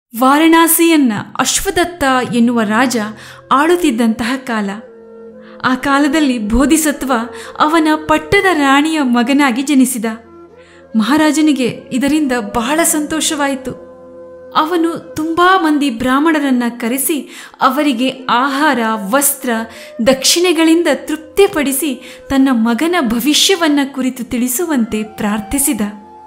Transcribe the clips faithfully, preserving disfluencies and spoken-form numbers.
ವಾರಣಾಸಿಯನ್ನ ಅಶ್ವದತ್ತ ಎನ್ನುವ ರಾಜ ಆಳುತ್ತಿದ್ದಂತಹ ಕಾಲ. ಆ ಕಾಲದಲ್ಲಿ ಬೋಧಿಸತ್ವ ಅವನ ಪಟ್ಟದ ರಾಣಿಯ ಮಗನಾಗಿ ಜನಿಸಿದ. ಮಹಾರಾಜನಿಗೆ ಇದರಿಂದ ಬಹಳ ಸಂತೋಷವಾಯಿತು. ಅವನು ತುಂಬಾ ಮಂದಿ ಬ್ರಾಹ್ಮಣರನ್ನ ಕರೆಸಿ ಅವರಿಗೆ ಆಹಾರ, ವಸ್ತ್ರ, ದಕ್ಷಿಣೆಗಳಿಂದ ತೃಪ್ತಿಪಡಿಸಿ ತನ್ನ ಮಗನ ಭವಿಷ್ಯವನ್ನ ಕುರಿತು ತಿಳಿಸುವಂತೆ ಪ್ರಾರ್ಥಿಸಿದ.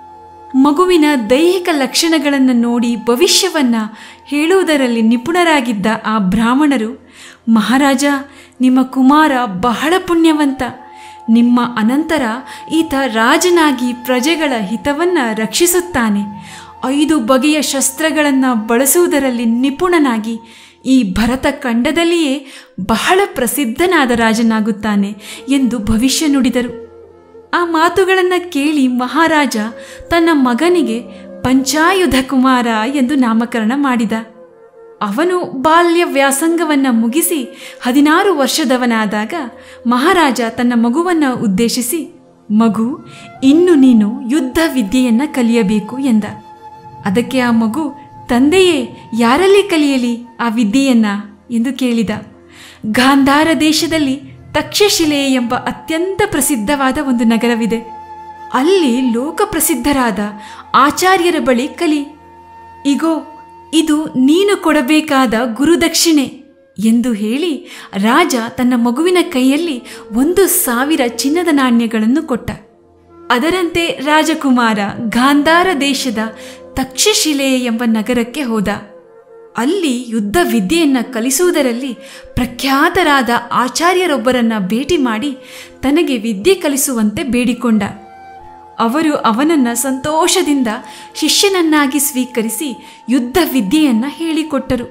ಮಗುವಿನ ದೈಹಿಕ ಲಕ್ಷಣಗಳನ್ನು ನೋಡಿ ಭವಿಷ್ಯವನ್ನ ಹೇಳುವುದರಲ್ಲಿ ನಿಪುಣರಾಗಿದ್ದ ಆ ಬ್ರಾಹ್ಮಣರು, ಮಹಾರಾಜ, ನಿಮ್ಮ ಕುಮಾರ ಬಹಳ ಪುಣ್ಯವಂತ. ನಿಮ್ಮ ಅನಂತರ ಈತ ರಾಜನಾಗಿ ಪ್ರಜೆಗಳ ಹಿತವನ್ನ ರಕ್ಷಿಸುತ್ತಾನೆ. ಐದು ಬಗೆಯ ಶಸ್ತ್ರಗಳನ್ನು ಬಳಸುವುದರಲ್ಲಿ ನಿಪುಣನಾಗಿ ಈ ಭರತ ಖಂಡದಲ್ಲಿಯೇ ಬಹಳ ಪ್ರಸಿದ್ಧನಾದ ರಾಜನಾಗುತ್ತಾನೆ ಎಂದು ಭವಿಷ್ಯ ನುಡಿದರು. ಆ ಮಾತುಗಳನ್ನು ಕೇಳಿ ಮಹಾರಾಜ ತನ್ನ ಮಗನಿಗೆ ಪಂಚಾಯುಧ ಕುಮಾರ ಎಂದು ನಾಮಕರಣ ಮಾಡಿದ. ಅವನು ಬಾಲ್ಯ ವ್ಯಾಸಂಗವನ್ನು ಮುಗಿಸಿ ಹದಿನಾರು ವರ್ಷದವನಾದಾಗ ಮಹಾರಾಜ ತನ್ನ ಮಗುವನ್ನು ಉದ್ದೇಶಿಸಿ, ಮಗು, ಇನ್ನು ನೀನು ಯುದ್ಧ ವಿದ್ಯೆಯನ್ನು ಕಲಿಯಬೇಕು ಎಂದ. ಅದಕ್ಕೆ ಆ ಮಗು, ತಂದೆಯೇ, ಯಾರಲ್ಲಿ ಕಲಿಯಲಿ ಆ ವಿದ್ಯೆಯನ್ನ ಎಂದು ಕೇಳಿದ. ಗಾಂಧಾರ ದೇಶದಲ್ಲಿ ತಕ್ಷಶಿಲೆ ಎಂಬ ಅತ್ಯಂತ ಪ್ರಸಿದ್ಧವಾದ ಒಂದು ನಗರವಿದೆ. ಅಲ್ಲಿ ಲೋಕಪ್ರಸಿದ್ಧರಾದ ಆಚಾರ್ಯರ ಬಳಿ ಕಲಿ. ಇಗೋ, ಇದು ನೀನು ಕೊಡಬೇಕಾದ ಗುರುದಕ್ಷಿಣೆ ಎಂದು ಹೇಳಿ ರಾಜ ತನ್ನ ಮಗುವಿನ ಕೈಯಲ್ಲಿ ಒಂದು ಸಾವಿರ ಚಿನ್ನದ ನಾಣ್ಯಗಳನ್ನು ಕೊಟ್ಟ. ಅದರಂತೆ ರಾಜಕುಮಾರ ಗಾಂಧಾರ ದೇಶದ ತಕ್ಷಶಿಲೆ ಎಂಬ ನಗರಕ್ಕೆ ಹೋದ. ಅಲ್ಲಿ ಯುದ್ಧ ವಿದ್ಯೆಯನ್ನು ಕಲಿಸುವುದರಲ್ಲಿ ಪ್ರಖ್ಯಾತರಾದ ಆಚಾರ್ಯರೊಬ್ಬರನ್ನ ಭೇಟಿ ಮಾಡಿ ತನಗೆ ವಿದ್ಯೆ ಕಲಿಸುವಂತೆ ಬೇಡಿಕೊಂಡ. ಅವರು ಅವನನ್ನು ಸಂತೋಷದಿಂದ ಶಿಷ್ಯನನ್ನಾಗಿ ಸ್ವೀಕರಿಸಿ ಯುದ್ಧ ವಿದ್ಯೆಯನ್ನು ಹೇಳಿಕೊಟ್ಟರು.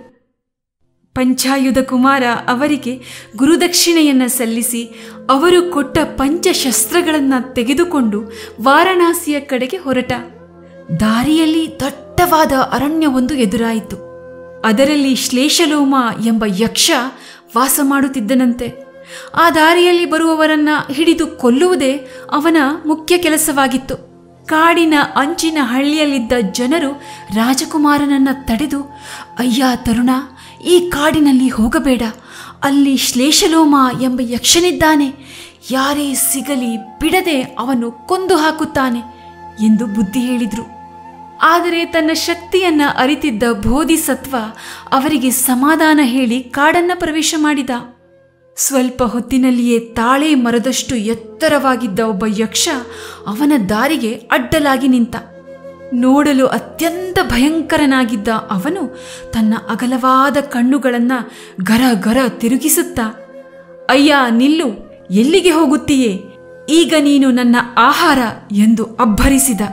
ಪಂಚಾಯುಧ ಕುಮಾರ ಅವರಿಗೆ ಗುರುದಕ್ಷಿಣೆಯನ್ನು ಸಲ್ಲಿಸಿ ಅವರು ಕೊಟ್ಟ ಪಂಚಶಸ್ತ್ರಗಳನ್ನು ತೆಗೆದುಕೊಂಡು ವಾರಣಾಸಿಯ ಕಡೆಗೆ ಹೊರಟ. ದಾರಿಯಲ್ಲಿ ದಟ್ಟವಾದ ಅರಣ್ಯವೊಂದು ಎದುರಾಯಿತು. ಅದರಲ್ಲಿ ಶ್ಲೇಷಲೋಮ ಎಂಬ ಯಕ್ಷ ವಾಸ ಮಾಡುತ್ತಿದ್ದನಂತೆ. ಆ ದಾರಿಯಲ್ಲಿ ಬರುವವರನ್ನ ಹಿಡಿದು ಕೊಲ್ಲುವುದೇ ಅವನ ಮುಖ್ಯ ಕೆಲಸವಾಗಿತ್ತು. ಕಾಡಿನ ಅಂಚಿನ ಹಳ್ಳಿಯಲ್ಲಿದ್ದ ಜನರು ರಾಜಕುಮಾರನನ್ನ ತಡೆದು, ಅಯ್ಯ ತರುಣ, ಈ ಕಾಡಿನಲ್ಲಿ ಹೋಗಬೇಡ, ಅಲ್ಲಿ ಶ್ಲೇಷಲೋಮ ಎಂಬ ಯಕ್ಷನಿದ್ದಾನೆ, ಯಾರೇ ಸಿಗಲಿ ಬಿಡದೆ ಅವನು ಕೊಂದು ಹಾಕುತ್ತಾನೆ ಎಂದು ಬುದ್ಧಿ ಹೇಳಿದ್ರು. ಆದರೆ ತನ್ನ ಶಕ್ತಿಯನ್ನ ಅರಿತಿದ್ದ ಬೋಧಿಸತ್ವ ಅವರಿಗೆ ಸಮಾಧಾನ ಹೇಳಿ ಕಾಡನ್ನ ಪ್ರವೇಶ ಮಾಡಿದ. ಸ್ವಲ್ಪ ಹೊತ್ತಿನಲ್ಲಿಯೇ ತಾಳೆ ಮರದಷ್ಟು ಎತ್ತರವಾಗಿದ್ದ ಒಬ್ಬ ಯಕ್ಷ ಅವನ ದಾರಿಗೆ ಅಡ್ಡಲಾಗಿ ನಿಂತ. ನೋಡಲು ಅತ್ಯಂತ ಭಯಂಕರನಾಗಿದ್ದ ಅವನು ತನ್ನ ಅಗಲವಾದ ಕಣ್ಣುಗಳನ್ನು ಗರ ಗರ ತಿರುಗಿಸುತ್ತಾ, ಅಯ್ಯ ನಿಲ್ಲು, ಎಲ್ಲಿಗೆ ಹೋಗುತ್ತೀಯೇ? ಈಗ ನೀನು ನನ್ನ ಆಹಾರ ಎಂದು ಅಬ್ಬರಿಸಿದ.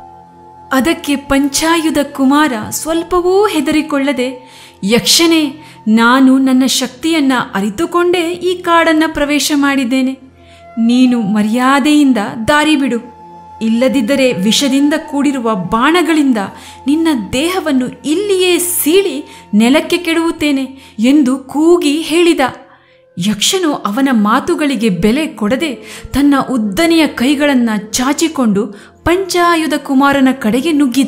ಅದಕ್ಕೆ ಪಂಚಾಯುಧ ಕುಮಾರ ಸ್ವಲ್ಪವೂ ಹೆದರಿಕೊಳ್ಳದೆ, ಯಕ್ಷನೇ, ನಾನು ನನ್ನ ಶಕ್ತಿಯನ್ನ ಅರಿತುಕೊಂಡೇ ಈ ಕಾಡನ್ನು ಪ್ರವೇಶ ಮಾಡಿದ್ದೇನೆ. ನೀನು ಮರ್ಯಾದೆಯಿಂದ ದಾರಿ ಬಿಡು, ಇಲ್ಲದಿದ್ದರೆ ವಿಷದಿಂದ ಕೂಡಿರುವ ಬಾಣಗಳಿಂದ ನಿನ್ನ ದೇಹವನ್ನು ಇಲ್ಲಿಯೇ ಸೀಳಿ ನೆಲಕ್ಕೆ ಕೆಡವುತ್ತೇನೆ ಎಂದು ಕೂಗಿ ಹೇಳಿದ. ಯಕ್ಷನು ಅವನ ಮಾತುಗಳಿಗೆ ಬೆಲೆ ಕೊಡದೆ ತನ್ನ ಉದ್ದನೆಯ ಕೈಗಳನ್ನು ಚಾಚಿಕೊಂಡು ಪಂಚಾಯುಧ ಕುಮಾರನ ಕಡೆಗೆ ನುಗ್ಗಿದ.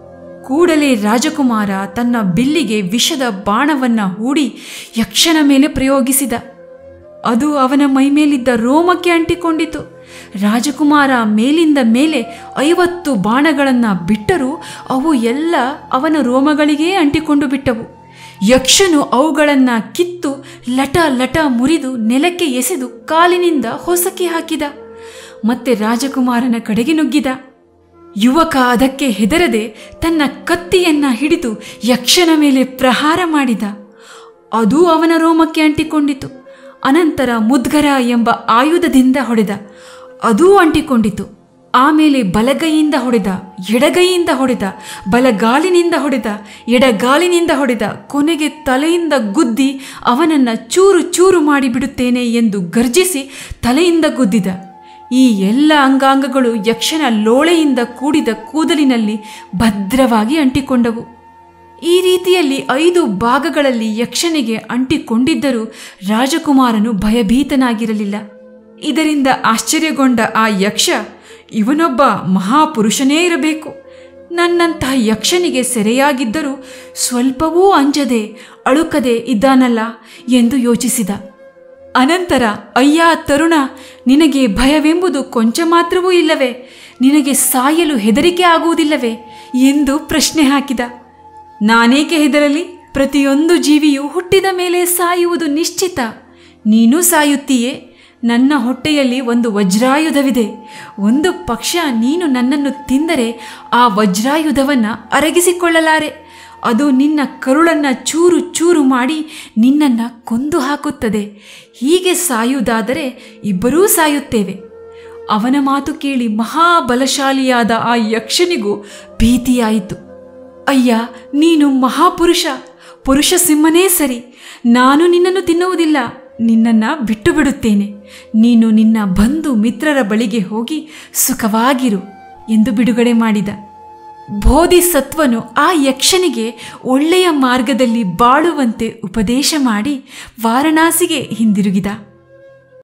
ಕೂಡಲೇ ರಾಜಕುಮಾರ ತನ್ನ ಬಿಲ್ಲಿಗೆ ವಿಷದ ಬಾಣವನ್ನ ಹೂಡಿ ಯಕ್ಷನ ಮೇಲೆ ಪ್ರಯೋಗಿಸಿದ. ಅದು ಅವನ ಮೈಮೇಲಿದ್ದ ರೋಮಕ್ಕೆ ಅಂಟಿಕೊಂಡಿತು. ರಾಜಕುಮಾರ ಮೇಲಿಂದ ಮೇಲೆ ಐವತ್ತು ಬಾಣಗಳನ್ನು ಬಿಟ್ಟರೂ ಅವು ಎಲ್ಲ ಅವನ ರೋಮಗಳಿಗೇ ಅಂಟಿಕೊಂಡು ಬಿಟ್ಟವು. ಯಕ್ಷನು ಅವುಗಳನ್ನು ಕಿತ್ತು ಲಟ ಲಟ ಮುರಿದು ನೆಲಕ್ಕೆ ಎಸೆದು ಕಾಲಿನಿಂದ ಹೊಸಕಿ ಹಾಕಿದ. ಮತ್ತೆ ರಾಜಕುಮಾರನ ಕಡೆಗೆ ನುಗ್ಗಿದ. ಯುವಕ ಅದಕ್ಕೆ ಹೆದರದೆ ತನ್ನ ಕತ್ತಿಯನ್ನ ಹಿಡಿದು ಯಕ್ಷನ ಮೇಲೆ ಪ್ರಹಾರ ಮಾಡಿದ. ಅದೂ ಅವನ ರೋಮಕ್ಕೆ ಅಂಟಿಕೊಂಡಿತು. ಅನಂತರ ಮುದ್ಗರ ಎಂಬ ಆಯುಧದಿಂದ ಹೊಡೆದ. ಅದೂ ಅಂಟಿಕೊಂಡಿತು. ಆಮೇಲೆ ಬಲಗೈಯಿಂದ ಹೊಡೆದ, ಎಡಗೈಯಿಂದ ಹೊಡೆದ, ಬಲಗಾಲಿನಿಂದ ಹೊಡೆದ, ಎಡಗಾಲಿನಿಂದ ಹೊಡೆದ, ಕೊನೆಗೆ ತಲೆಯಿಂದ ಗುದ್ದಿ ಅವನನ್ನು ಚೂರು ಚೂರು ಮಾಡಿಬಿಡುತ್ತೇನೆ ಎಂದು ಗರ್ಜಿಸಿ ತಲೆಯಿಂದ ಗುದ್ದಿದ. ಈ ಎಲ್ಲ ಅಂಗಾಂಗಗಳು ಯಕ್ಷನ ಲೋಳೆಯಿಂದ ಕೂಡಿದ ಕೂದಲಿನಲ್ಲಿ ಭದ್ರವಾಗಿ ಅಂಟಿಕೊಂಡವು. ಈ ರೀತಿಯಲ್ಲಿ ಐದು ಭಾಗಗಳಲ್ಲಿ ಯಕ್ಷನಿಗೆ ಅಂಟಿಕೊಂಡಿದ್ದರೂ ರಾಜಕುಮಾರನು ಭಯಭೀತನಾಗಿರಲಿಲ್ಲ. ಇದರಿಂದ ಆಶ್ಚರ್ಯಗೊಂಡ ಆ ಯಕ್ಷ, ಇವನೊಬ್ಬ ಮಹಾಪುರುಷನೇ ಇರಬೇಕು, ನನ್ನಂತಹ ಯಕ್ಷನಿಗೆ ಸೆರೆಯಾಗಿದ್ದರೂ ಸ್ವಲ್ಪವೂ ಅಂಜದೆ ಅಳುಕದೆ ಇದ್ದಾನಲ್ಲ ಎಂದು ಯೋಚಿಸಿದ. ಅನಂತರ, ಅಯ್ಯ ತರುಣ, ನಿನಗೆ ಭಯವೆಂಬುದು ಕೊಂಚ ಮಾತ್ರವೂ ಇಲ್ಲವೇ? ನಿನಗೆ ಸಾಯಲು ಹೆದರಿಕೆ ಆಗುವುದಿಲ್ಲವೇ ಎಂದು ಪ್ರಶ್ನೆ ಹಾಕಿದ. ನಾನೇಕೆ ಹೆದರಲಿ? ಪ್ರತಿಯೊಂದು ಜೀವಿಯು ಹುಟ್ಟಿದ ಮೇಲೆ ಸಾಯುವುದು ನಿಶ್ಚಿತ. ನೀನೂ ಸಾಯುತ್ತೀಯೇ. ನನ್ನ ಹೊಟ್ಟೆಯಲ್ಲಿ ಒಂದು ವಜ್ರಾಯುಧವಿದೆ. ಒಂದು ಪಕ್ಷ ನೀನು ನನ್ನನ್ನು ತಿಂದರೆ ಆ ವಜ್ರಾಯುಧವನ್ನು ಅರಗಿಸಿಕೊಳ್ಳಲಾರೆ. ಅದು ನಿನ್ನ ಕರುಳನ್ನು ಚೂರು ಚೂರು ಮಾಡಿ ನಿನ್ನನ್ನು ಕೊಂದು ಹಾಕುತ್ತದೆ. ಹೀಗೆ ಸಾಯುವುದಾದರೆ ಇಬ್ಬರೂ ಸಾಯುತ್ತೇವೆ. ಅವನ ಮಾತು ಕೇಳಿ ಮಹಾಬಲಶಾಲಿಯಾದ ಆ ಯಕ್ಷನಿಗೂ ಭೀತಿಯಾಯಿತು. ಅಯ್ಯ, ನೀನು ಮಹಾಪುರುಷ, ಪುರುಷ ಸಿಂಹನೇ ಸರಿ. ನಾನು ನಿನ್ನನ್ನು ತಿನ್ನುವುದಿಲ್ಲ, ನಿನ್ನನ್ನು ಬಿಟ್ಟು ಬಿಡುತ್ತೇನೆ. ನೀನು ನಿನ್ನ ಬಂಧು ಮಿತ್ರರ ಬಳಿಗೆ ಹೋಗಿ ಸುಖವಾಗಿರು ಎಂದು ಬಿಡುಗಡೆ ಮಾಡಿದ. ಬೋಧಿಸತ್ವನು ಆ ಯಕ್ಷನಿಗೆ ಒಳ್ಳೆಯ ಮಾರ್ಗದಲ್ಲಿ ಬಾಳುವಂತೆ ಉಪದೇಶ ಮಾಡಿ ವಾರಣಾಸಿಗೆ ಹಿಂದಿರುಗಿದ.